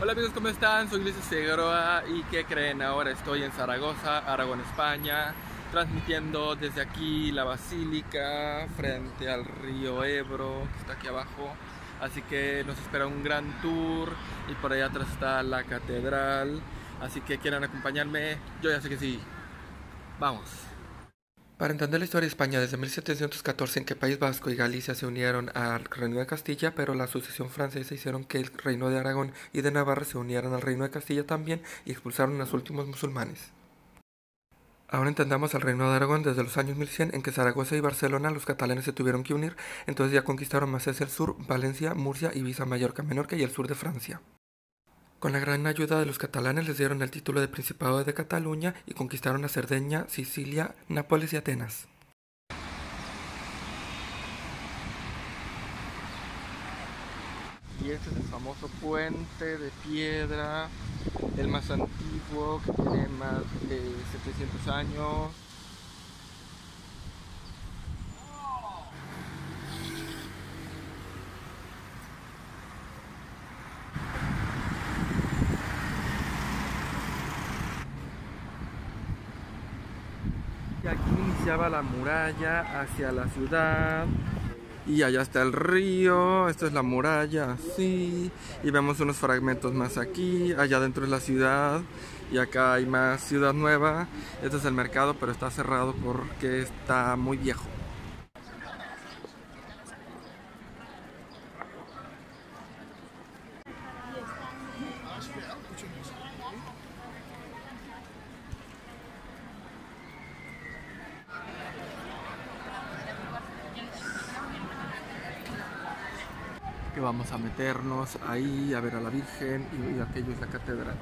Hola amigos, ¿cómo están? Soy Luis Figueroa y ¿qué creen? Ahora estoy en Zaragoza, Aragón, España, transmitiendo desde aquí la Basílica frente al río Ebro, que está aquí abajo. Así que nos espera un gran tour y por allá atrás está la catedral. Así que ¿quieren acompañarme? Yo ya sé que sí. Vamos. Para entender la historia de España desde 1714, en que País Vasco y Galicia se unieron al Reino de Castilla, pero la sucesión francesa hicieron que el Reino de Aragón y de Navarra se unieran al Reino de Castilla también y expulsaron a los últimos musulmanes. Ahora entendamos el Reino de Aragón desde los años 1100, en que Zaragoza y Barcelona los catalanes se tuvieron que unir, entonces ya conquistaron más hacia el sur, Valencia, Murcia, Ibiza, Mallorca, Menorca y el sur de Francia. Con la gran ayuda de los catalanes les dieron el título de Principado de Cataluña y conquistaron a Cerdeña, Sicilia, Nápoles y Atenas. Y este es el famoso puente de piedra, el más antiguo, que tiene más de 700 años. Y aquí iniciaba la muralla hacia la ciudad. Y allá está el río, esta es la muralla, así. Y vemos unos fragmentos más aquí, allá dentro es la ciudad. Y acá hay más ciudad nueva. Este es el mercado, pero está cerrado porque está muy viejo. Que vamos a meternos ahí a ver a la Virgen y aquello es la catedral.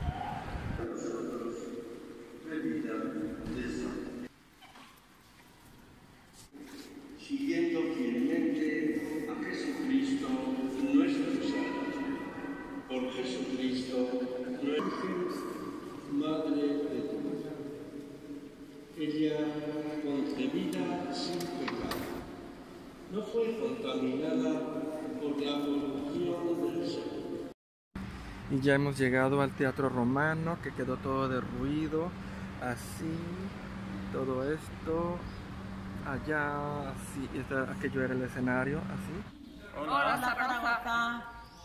Siguiendo fielmente a Jesucristo, nuestro Salvador. Por Jesucristo, nuestra Madre de Dios. Ella, concebida sin pecado, no fue contaminada por la corrupción del ser. Y ya hemos llegado al Teatro Romano, que quedó todo derruido, así, todo esto, allá, así, aquello era el escenario, así. Hola, Zaragoza.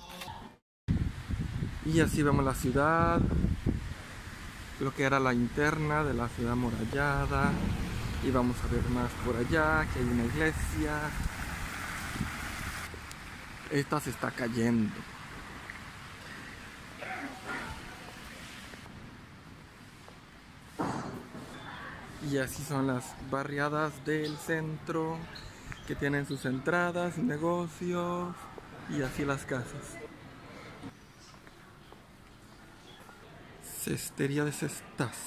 Y así vemos la ciudad, lo que era la interna de la ciudad amurallada, y vamos a ver más por allá, que hay una iglesia. Esta se está cayendo. Y así son las barriadas del centro, que tienen sus entradas, negocios, y así las casas. Cestería de Cestas.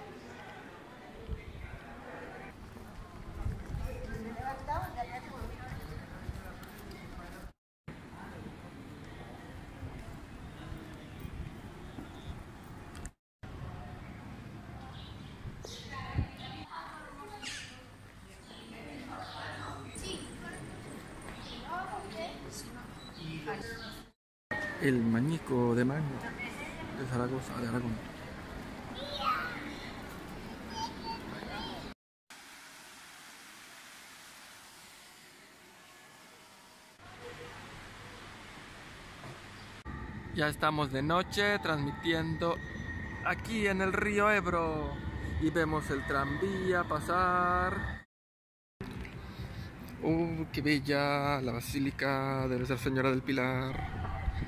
El Mañico de Mango de Zaragoza, de Aragón. Ya estamos de noche transmitiendo aquí en el río Ebro y vemos el tranvía pasar. ¡Qué bella! La Basílica de Nuestra Señora del Pilar.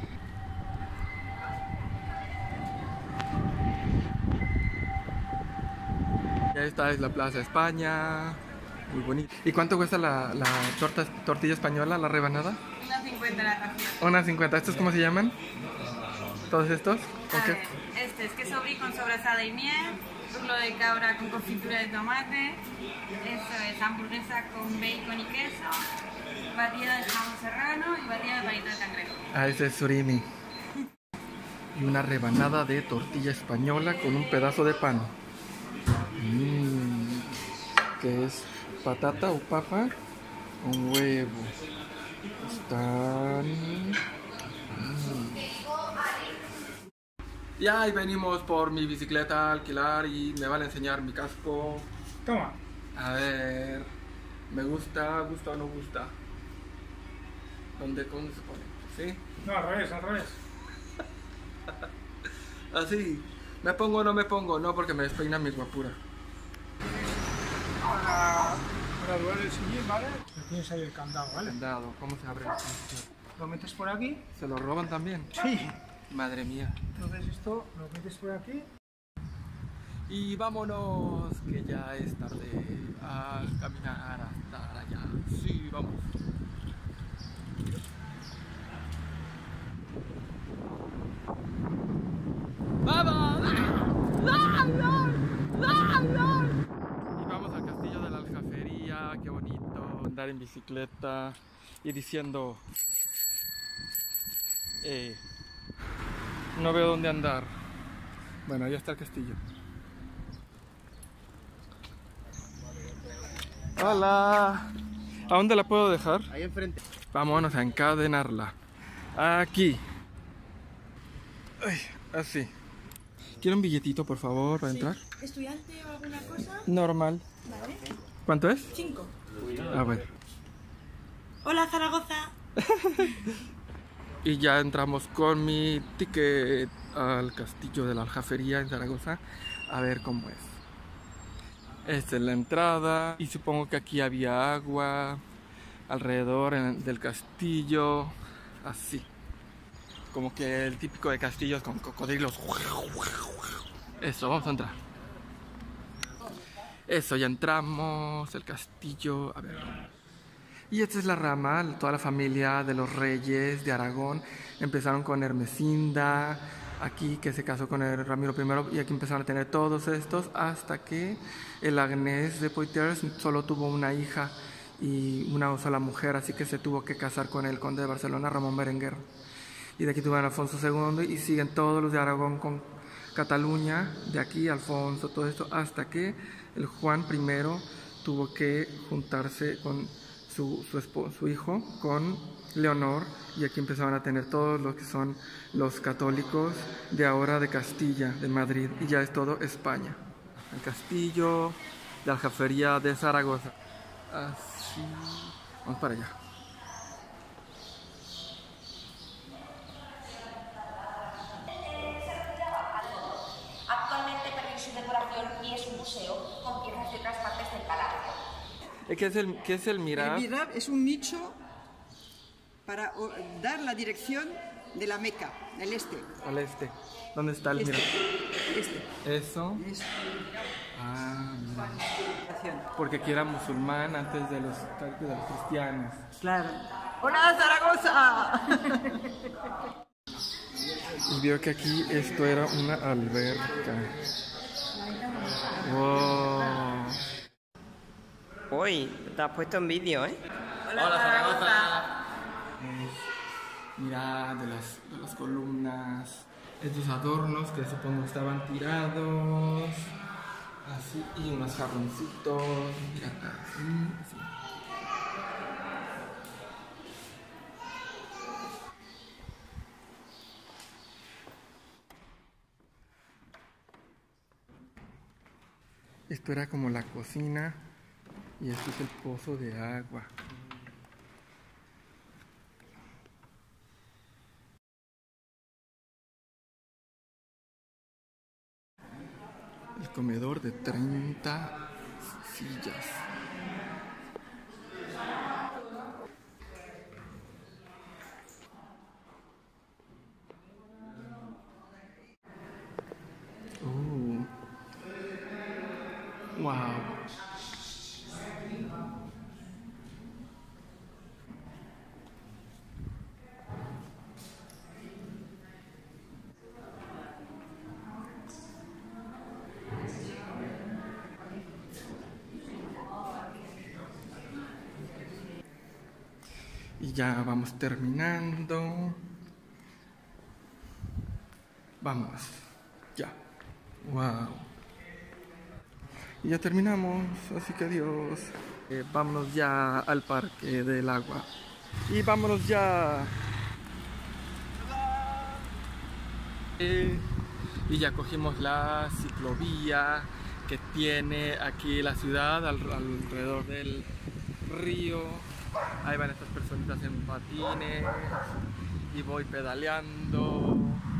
Y esta es la Plaza España, muy bonita. ¿Y cuánto cuesta la tortilla española, la rebanada? 1,50 la ración. 1,50. ¿Estos cómo se llaman? ¿Todos estos? A ver, este es queso brie con sobrasada y miel, rulo de cabra con confitura de tomate, eso es hamburguesa con bacon y queso, batida de jamón serrano y batida de palito de cangrejo. Ah, este es surimi. Y una rebanada de tortilla española con un pedazo de pan. Que es patata o papa con huevo. Están... Y ahí venimos por mi bicicleta a alquilar y me van a enseñar mi casco. Toma. A ver, ¿me gusta? ¿Gusta o no gusta? ¿Cómo se pone? ¿Sí? No, al revés, al revés. Así. ¿Me pongo o no me pongo? No, porque me despeina mi guapura. Para doblar el sillín, ¿vale? Lo tienes ahí el candado, ¿vale? Candado, ¿cómo se abre? Lo metes por aquí. ¿Se lo roban también? Sí. Madre mía. Entonces esto lo metes por aquí. Y vámonos, que ya es tarde, a caminar hasta allá. Sí, vamos. ¡Vamos! Y vamos al castillo de la Aljafería, qué bonito. Andar en bicicleta y diciendo... no veo dónde andar. Bueno, ahí está el castillo. Hola. ¿A dónde la puedo dejar? Ahí enfrente. Vámonos a encadenarla. Aquí. Ay, así. ¿Quiere un billetito, por favor, para entrar? ¿Estudiante o alguna cosa? Normal. Vale. ¿Cuánto es? 5. A ver. Hola, Zaragoza. Y ya entramos con mi ticket al castillo de la Aljafería en Zaragoza. A ver cómo es. Esta es la entrada. Y supongo que aquí había agua alrededor del castillo. Así. Como que el típico de castillos con cocodrilos. Eso, vamos a entrar. Eso, ya entramos. El castillo. A ver. Y esta es la rama, toda la familia de los reyes de Aragón. Empezaron con Ermesinda, aquí que se casó con el Ramiro I, y aquí empezaron a tener todos estos, hasta que el Agnès de Poitiers solo tuvo una hija y una sola mujer, así que se tuvo que casar con el conde de Barcelona, Ramón Berenguer. Y de aquí tuvieron a Alfonso II y siguen todos los de Aragón con Cataluña, de aquí Alfonso, todo esto, hasta que el Juan I tuvo que juntarse con su hijo con Leonor, y aquí empezaron a tener todos los que son los católicos de ahora de Castilla, de Madrid, y ya es todo España. El castillo de Aljafería de Zaragoza. Así. Vamos para allá. Actualmente perdió su decoración y es un museo con piezas de otras partes del palacio. ¿Qué es el mihrab? El mihrab es un nicho para dar la dirección de la Meca, del este. Al este. ¿Dónde está el mihrab? Este. Eso. Es Ah, mira. Porque aquí era musulmán antes de los cristianos. claro. ¡Hola, Zaragoza! Y veo que aquí esto era una alberca. Wow. Uy, te has puesto en vídeo, ¿eh? Hola, Zaragoza. Mira, de las columnas, estos adornos que supongo estaban tirados. Así, y unos jarroncitos. Mira, así. Esto era como la cocina y esto es el pozo de agua. El comedor de 30 sillas. Wow. Y ya vamos terminando. Vamos. Ya. Wow. Y ya terminamos, así que adiós. Vámonos ya al parque del agua. Y vámonos ya. Y ya cogimos la ciclovía que tiene aquí la ciudad alrededor del río. Ahí van estas personitas en patines y voy pedaleando.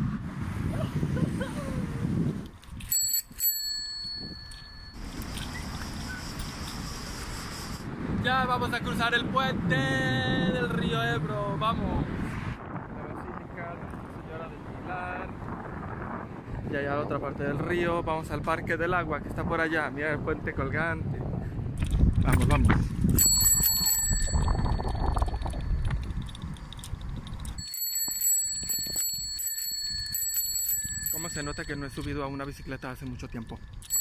Ya vamos a cruzar el puente del río Ebro, vamos. La Basílica de Nuestra Señora del Pilar. Y allá a la otra parte del río, vamos al Parque del Agua que está por allá. Mira el puente colgante. Vamos, vamos. Cómo se nota que no he subido a una bicicleta hace mucho tiempo.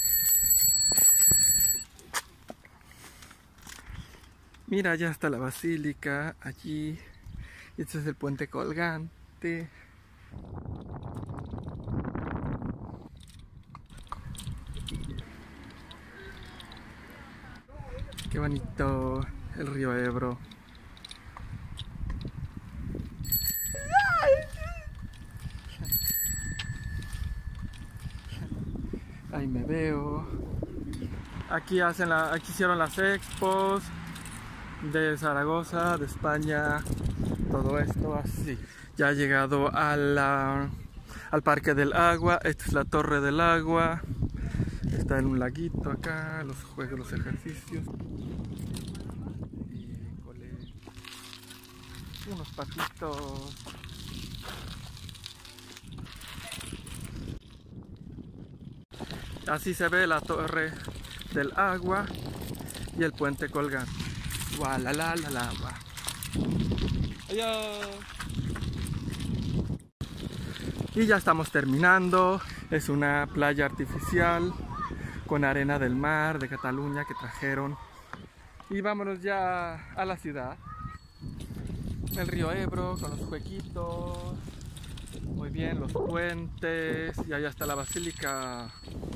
Mira, ya está la basílica allí. Este es el puente colgante. Qué bonito el río Ebro. Ahí me veo. Aquí hicieron las expos de Zaragoza, de España, todo esto así. Ya he llegado al Parque del Agua. Esta es la Torre del Agua. Está en un laguito acá, los juegos, los ejercicios. Y unos patitos. Así se ve la Torre del Agua y el puente colgante. Gualalalala. Adiós. Y ya estamos terminando. Es una playa artificial con arena del mar de Cataluña que trajeron. Y vámonos ya a la ciudad. El río Ebro con los jueguitos. Muy bien, los puentes. Y allá está la basílica.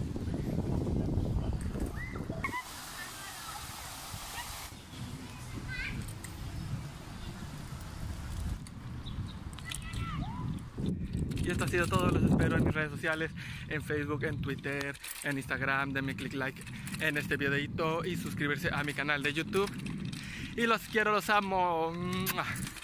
Y esto ha sido todo, los espero en mis redes sociales, en Facebook, en Twitter, en Instagram. Denme click like en este videito y suscribirse a mi canal de YouTube. Y los quiero, los amo.